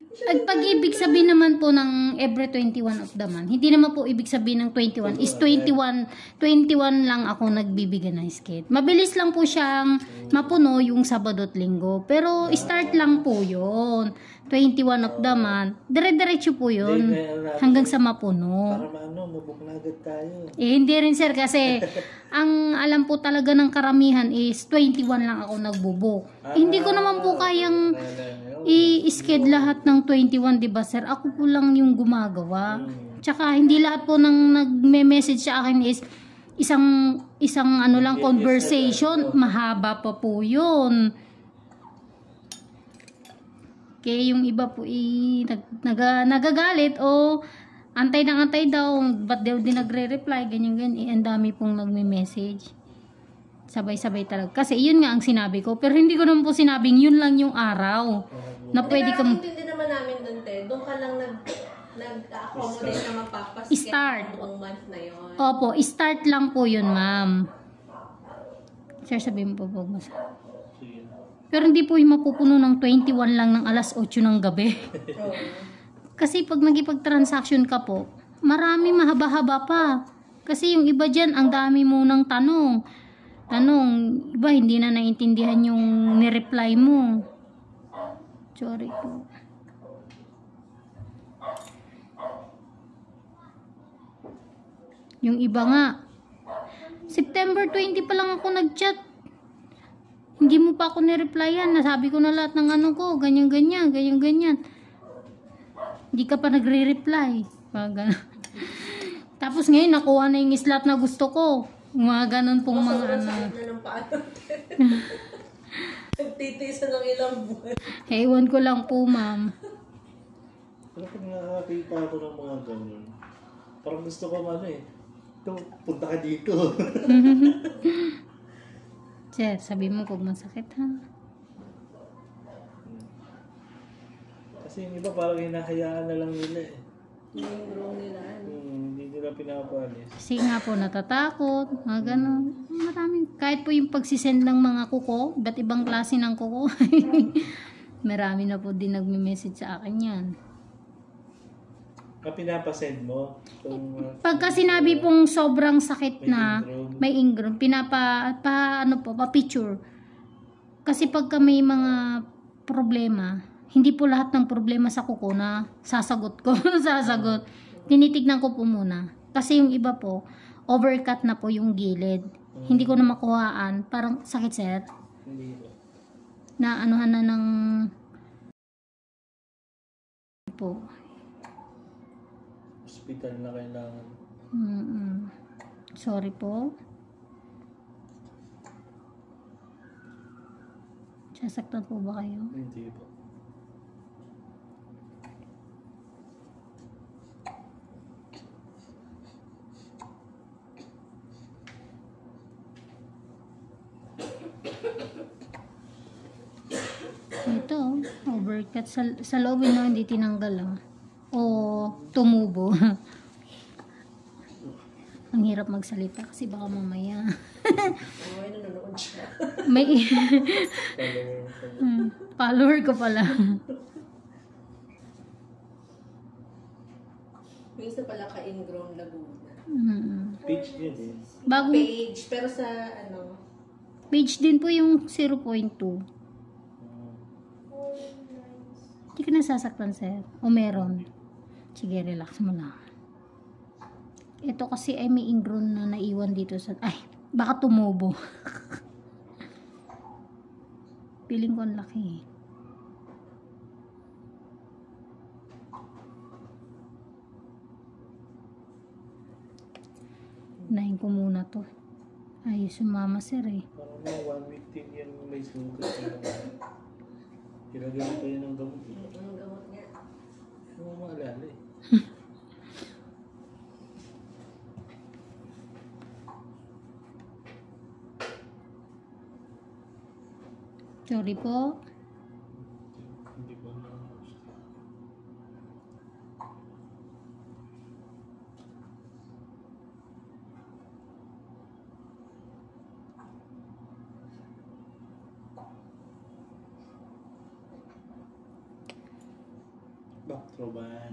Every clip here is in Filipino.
At pag-ibig sabihin naman po ng every 21 of the month, hindi naman po ibig sabihin ng 21 is 21 lang ako nagbibigay ng skate. Mabilis lang po siyang mapuno yung Sabado at Linggo. Pero start lang po yun. 21 of the month. Dire-diretso po yun. Hanggang sa mapuno. Para mabuk na agad tayo. Hindi rin sir kasi ang alam po talaga ng karamihan is 21 lang ako nagbubuk. Hindi ko naman po kayang i-sked lahat ng 21, di ba sir? Ako po lang yung gumagawa. Tsaka hindi lahat po nang nagme-message sa akin is isang ano lang conversation, mahaba pa po 'yun. Kaya yung iba po nagagalit o antay na antay daw, ba't daw di nagre-reply, ganyan. Ang dami pong nagme-message. Sabay-sabay talaga. Kasi yun nga ang sinabi ko. Pero hindi ko naman po sinabing yun lang yung araw. Na pwede kang... Hindi naman namin dun, te. Doon ka lang nag-accommodate na magpapaskip Start. buong month na yun. Opo, start lang po yun, ma'am. Sir, sabihin mo po mas. Pero hindi po yung mapupuno ng 21 lang ng alas 8 ng gabi. Kasi pag nagipag-transaction ka po, marami mahaba-haba pa. Kasi yung iba dyan, ang dami mo ng tanong, iba hindi na naintindihan yung ni-reply mo. Sorry po. Yung iba nga, September 20 pa lang ako nag-chat. Hindi mo pa ako ni-replyan. Nasabi ko na lahat ng ano ko, ganyan-ganyan. Hindi ka pa nagre-reply. Tapos ngayon, nakuha na yung slot na gusto ko. Mga ganun pong mga ano. Nagtitiisa ng ilang buwan. Ewan ko lang po, ma'am. Pero pag nakakita ako ng mga ganyan, parang gusto ko punta ka dito. Sir, sabi mo kung masakit ha. Kasi yung iba parang hinahayaan na lang nila eh. Yung room nila. Hindi nila pinapalis. Kasi nga po natatakot, mga ganun. Maraming, kahit po yung pagsisend ng mga kuko, iba't ibang klase ng kuko. Marami na po din nagme-message sa akin yan. Pinapasend mo? Pagka sinabi pong sobrang sakit na, may ingrown, pa-picture. Kasi pagka may mga problema, hindi po lahat ng problema sa kuko na sasagot ko. Tinitignan ko po muna. Kasi yung iba po, overcut na po yung gilid. Hindi ko na makuhaan. Parang sakit, sir. Hindi po. Na anuhan na ng po. Hospital na kailangan. Sorry po. Sasaktan po ba kayo? Hindi po. Ito, overcut sa loob, no, hindi tinanggal, o tumubo. Ang hirap magsalita kasi baka mamaya Nanonood siya. may follower ko pala. Minsan pala ka-ingrown Laguna. Page yun eh. Bagong Page, pero sa page din po yung 0.2. Hindi ka nasasaktan, sir? O meron? Sige, relax mo lang. Ito kasi ay may ingrown na naiwan dito sa... Ay, baka tumubo. Piling ko ang laki. Unahin ko muna to. Ay, sumama, sir eh. Parang mga 1 week din yan may sugat. Ginagawa ko yun ng gamot. ang gamot niya. Hindi mo maalala eh. Sorry po. Hindi ko na. Baktroban.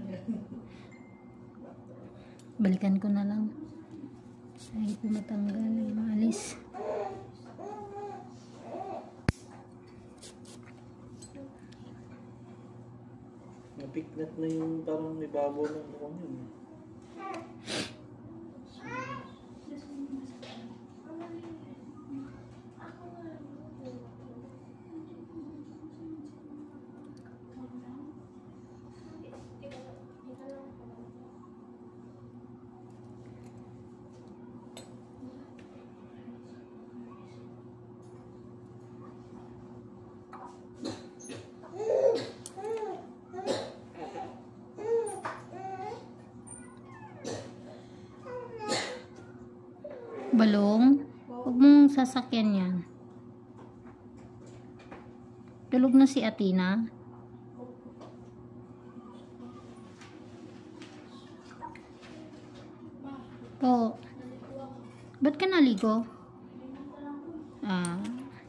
Balikan ko na lang. Ay, pumatanggal. Ay, maalis. Napiknat na yung parang ibabaw ng mukhang yun. Balong, huwag mong sasakyan yan. Tulog na si Athena. Po. Ba't ka naligo? Ah.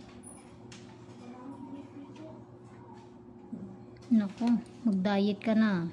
Naku, mag-diet ka na.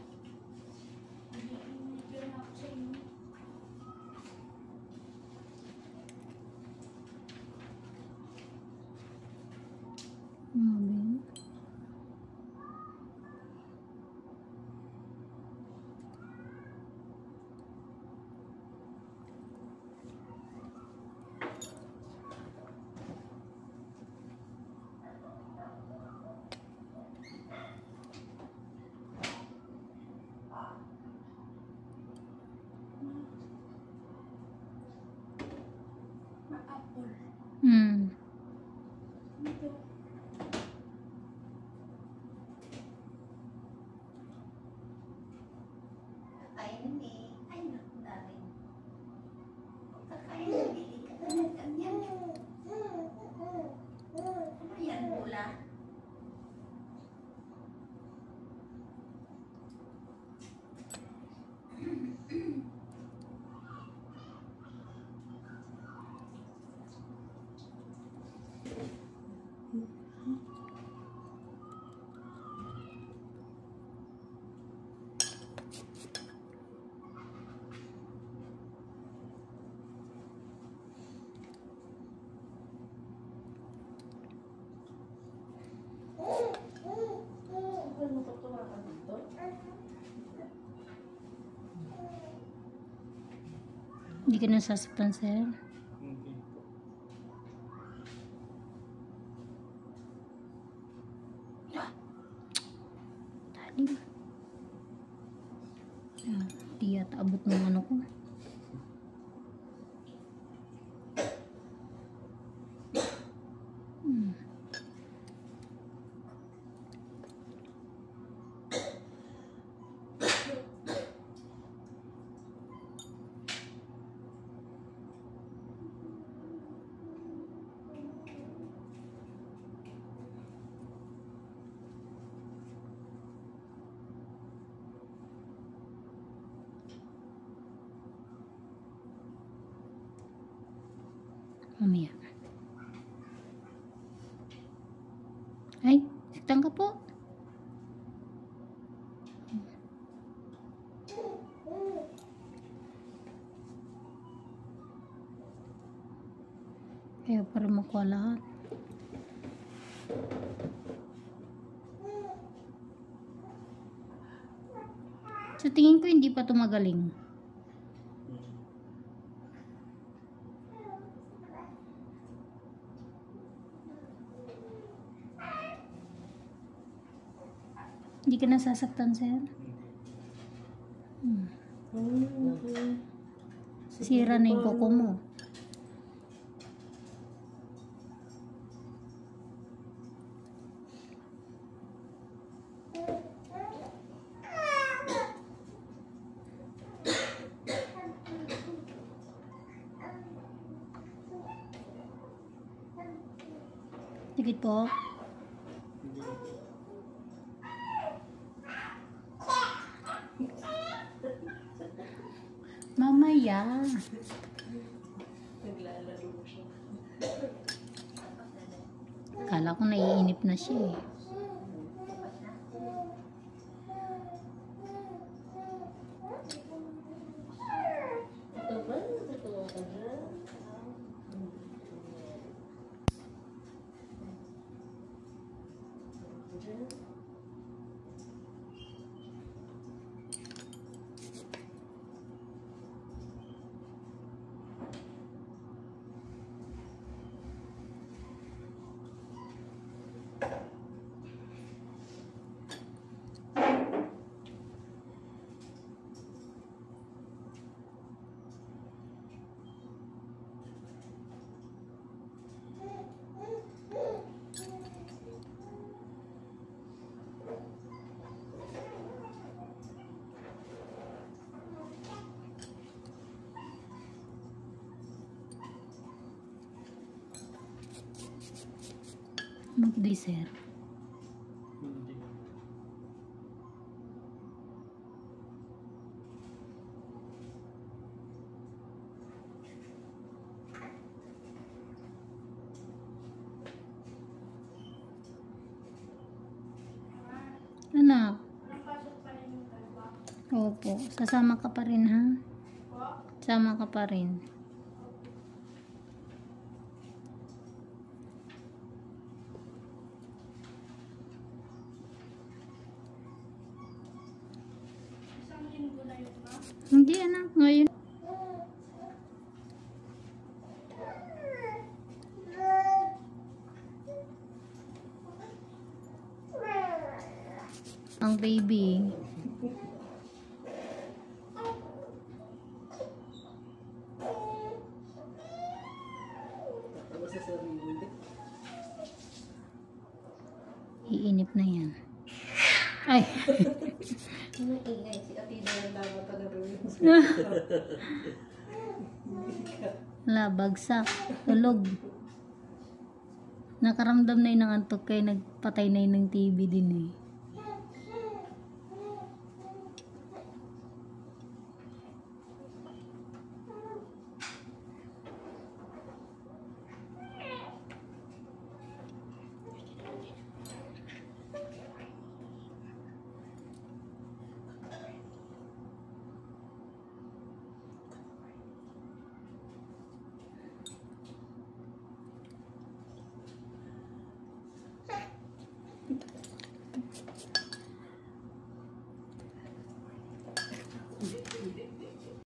Hmm. Kakainin eh. Ay, naku namin. Kakainin, hindi ka talaga yan. Ano yan, mula? Hindi ka nasasaktan, sir. Hindi po. Talim. Ah, di yata abot ng ano ko. Mamaya. Ay, saktan ka po. Kaya para makuha lahat. Sa tingin ko hindi pa tumagaling. Hindi ka nasasaktan, sir? Sira na yung kuko mo. Tikit po. Mamaya. Naglalaro siya. Kala ko naiinip na siya eh. monthly, sir. Hindi. Anak. Opo. Sasama ka pa rin, ha? Sama ka pa rin. Hindi, anak. Ngayon. Ang baby. Ano sa sarili? Iinip na yan. Ay. Anong ingay? Si Ate na nagbabatagaroon. Wala, bagsak. Tulog. Nakaramdam na yun ng antok kaya nagpatay na yun ng TV din eh.